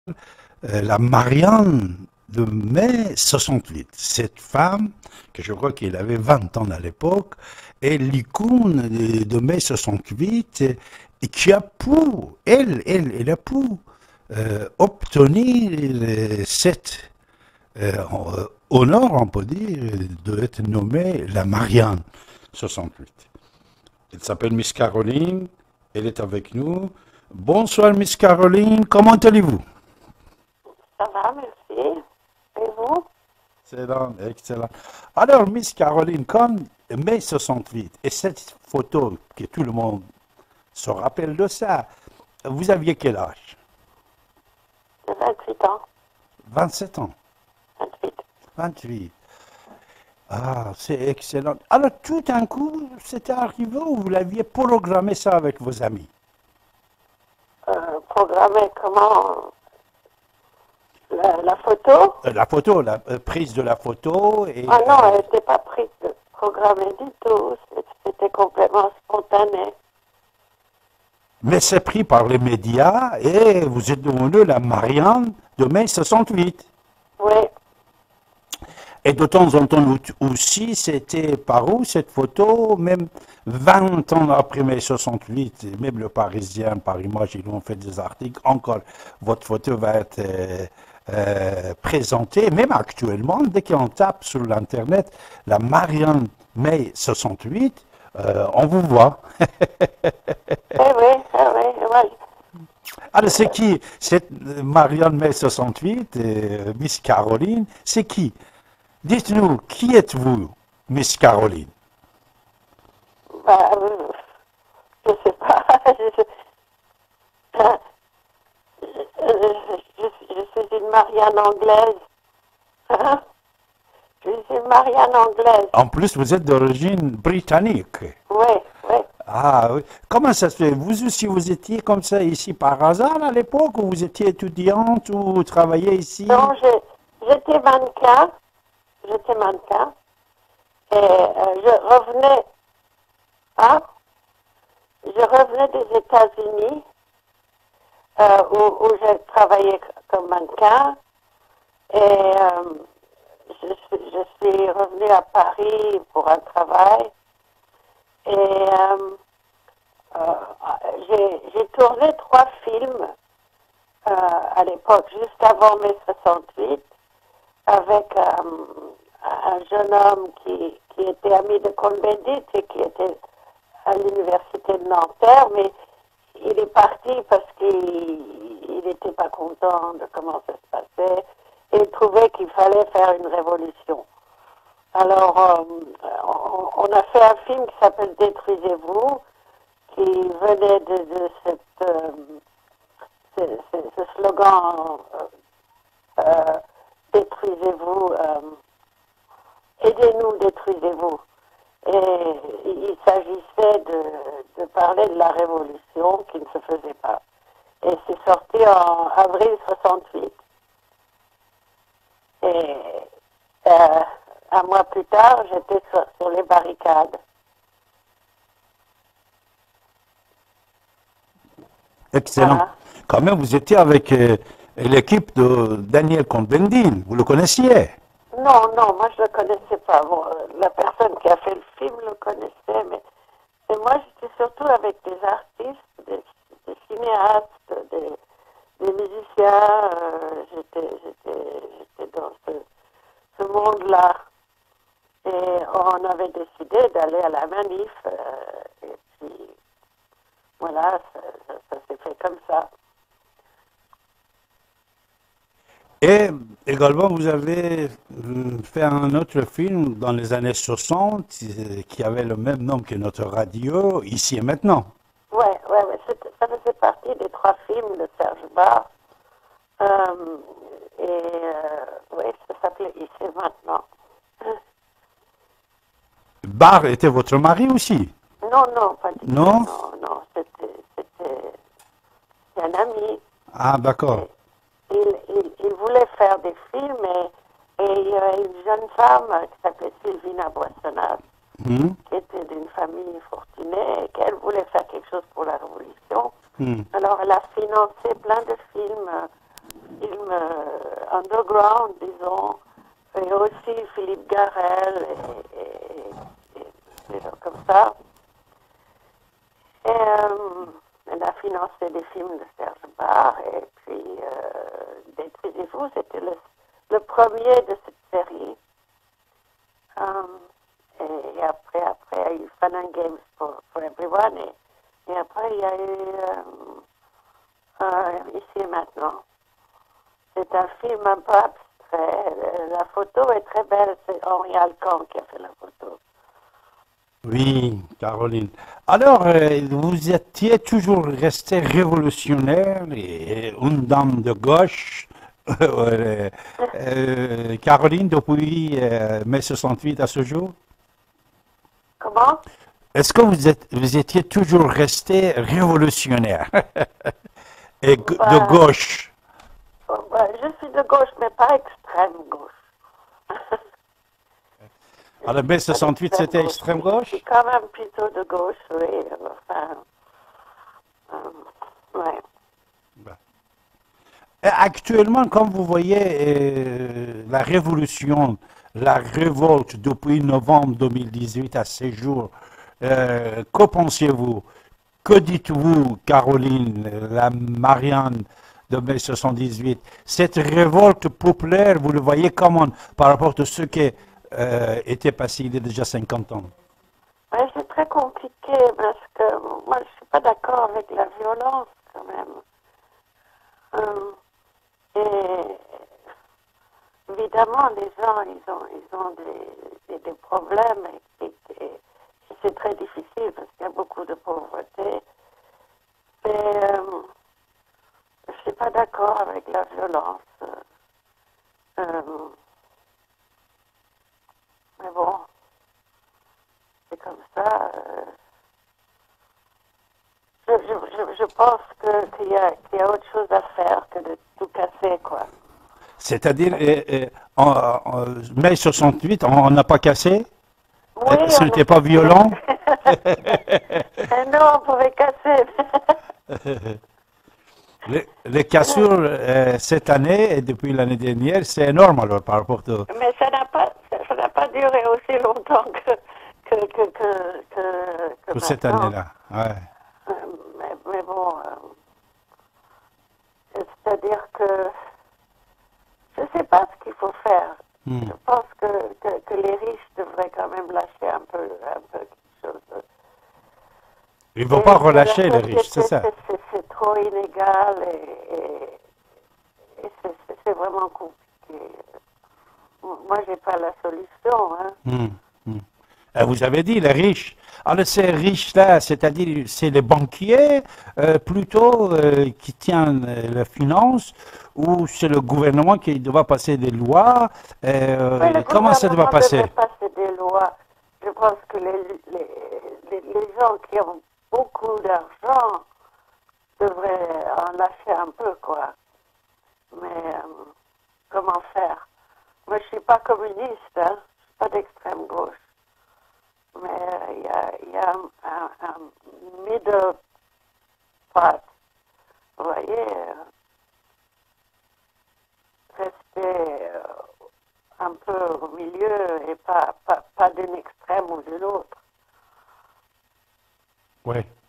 la Marianne de mai 68. Cette femme, que je crois qu'elle avait 20 ans à l'époque, est l'icône de mai 68 et qui a pu, elle a pu obtenir cette honneur, on peut dire, d'être nommée la Marianne 68. Elle s'appelle Miss Caroline, elle est avec nous. Bonsoir Miss Caroline, comment allez-vous? Ça va, merci. Et vous? Excellent, excellent. Alors, Miss Caroline, comme mai 68, et cette photo que tout le monde se rappelle de ça, vous aviez quel âge? J'ai 28 ans. 27 ans, 28. 28. Ah, c'est excellent. Alors, tout d'un coup, c'était arrivé ou vous l'aviez programmé ça avec vos amis? Programmé comment? La photo? La photo, la prise de la photo et... Ah non, elle n'était pas prise, programmée du tout. C'était complètement spontané. mais c'est pris par les médias et vous êtes devenue la Marianne de mai 68. Oui, Et de temps en temps aussi, c'était par où cette photo, même 20 ans après mai 68, même le Parisien, par image, ils ont fait des articles, encore votre photo va être présentée, même actuellement, dès qu'on tape sur l'Internet, la Marianne mai 68, on vous voit. oui, oui. Alors c'est qui cette Marianne mai 68, Miss Caroline, c'est qui? Dites-nous, qui êtes-vous, Miss Caroline? Bah, je sais pas. Je suis une Marianne anglaise. Hein? Je suis une Marianne anglaise. En plus, vous êtes d'origine britannique. Oui, oui. Ah oui. Comment ça se fait? Vous aussi, vous étiez comme ça ici par hasard à l'époque ou vous étiez étudiante ou vous travailliez ici? Donc, j'étais mannequin. J'étais mannequin. Et je revenais, hein, je revenais des États-Unis où j'ai travaillé comme mannequin. Et je suis revenue à Paris pour un travail. Et j'ai tourné 3 films à l'époque, juste avant mai 68, avec un jeune homme qui était ami de Cohn-Bendit et qui était à l'université de Nanterre, mais il est parti parce qu'il n'était pas content de comment ça se passait et il trouvait qu'il fallait faire une révolution. Alors, on a fait un film qui s'appelle Détruisez-vous, qui venait de ce slogan euh, Détruisez-vous, aidez-nous, détruisez-vous. Et il s'agissait de parler de la révolution qui ne se faisait pas. Et c'est sorti en avril 68. Et un mois plus tard, j'étais sur les barricades. Excellent. Voilà. Quand même, vous étiez avec l'équipe de Daniel Cohn-Bendit. Vous le connaissiez? Non, non, moi je ne le connaissais pas. Bon, la personne qui a fait le film le connaissait, mais moi j'étais surtout avec des artistes, des cinéastes, des musiciens. J'étais dans ce monde-là. Et on avait décidé d'aller à la manif. Et puis, voilà, ça s'est fait comme ça. Et également, vous avez fait un autre film dans les années 60 qui avait le même nom que notre radio, Ici et Maintenant. Ouais, ça faisait partie des 3 films de Serge Bar. Euh, oui, ça s'appelait Ici maintenant. Barr était votre mari aussi? Non, non, pas du tout. Non? Non, non, c'était un ami. Ah, d'accord. Et il voulait faire des films et il y avait une jeune femme qui s'appelait Sylvina Boissonnade, Hmm, qui était d'une famille fortunée et qu'elle voulait faire quelque chose pour la Révolution. hmm. Alors elle a financé plein de films underground, disons, et aussi Philippe Garrel et des gens comme ça. Et elle a financé des films de Serge Barre, et puis Détruisez-vous, c'était le premier de cette série. Et après, il y a eu Fun and Games for Everyone, et après, il y a eu Ici et Maintenant. C'est un film un peu abstrait. La photo est très belle, c'est Henri Alcan qui a fait la photo. Oui, Caroline. Alors, vous étiez toujours restée révolutionnaire et une dame de gauche, Caroline, depuis mai 68 à ce jour? Comment? Est-ce que vous étiez toujours resté révolutionnaire et de Bah, gauche? je suis de gauche, mais pas extrême gauche. Je Alors, suis mai pas 68, d'extrême c'était gauche. extrême Je suis gauche? quand même plutôt de gauche, oui. Enfin, ouais. Ben. Et actuellement, comme vous voyez, la révolution, la révolte depuis novembre 2018 à ce jour, que pensez-vous? Que dites-vous, Caroline, la Marianne de mai 78? Cette révolte populaire, vous le voyez comment par rapport à ce qui était passé il y a déjà 50 ans? Ouais, c'est très compliqué parce que moi, je suis pas d'accord avec la violence quand même. Euh, et évidemment, les gens, ils ont des problèmes et c'est très difficile parce qu'il y a beaucoup de pauvreté. Et je suis pas d'accord avec la violence. Euh, mais bon, c'est comme ça. Je pense qu'il y a autre chose à faire que de tout casser, quoi. C'est-à-dire, en mai 68, on n'a pas cassé? Oui, Ce on a n'était pas violent? cassé. Mais non, on pouvait casser. Les cassures cette année et depuis l'année dernière, c'est énorme alors par rapport à Mais ça n'a pas duré aussi longtemps que que cette maintenant. année-là. Ouais. Euh, mais bon, c'est-à-dire que je ne sais pas ce qu'il faut faire. Hmm. Je pense que les riches devraient quand même lâcher un peu quelque chose. Ils ne vont pas Et que la relâcher les riches, c'est société, ça. c'est trop inégal et c'est vraiment compliqué. Moi, j'ai pas la solution, hein. Hmm, hmm. Vous avez dit les riches. Alors ces riches-là, c'est-à-dire c'est les banquiers plutôt qui tiennent la finance ou c'est le gouvernement qui doit passer des lois? Mais le Comment ça doit gouvernement devrait passer? passer des lois. Je pense que les gens qui ont beaucoup d'argent devraient en lâcher un peu, quoi. Mais comment faire? Moi, je suis pas communiste, hein. Je suis pas d'extrême gauche. Mais il y a un middle part. Vous voyez, rester un peu au milieu et pas d'un extrême ou de l'autre. Oui.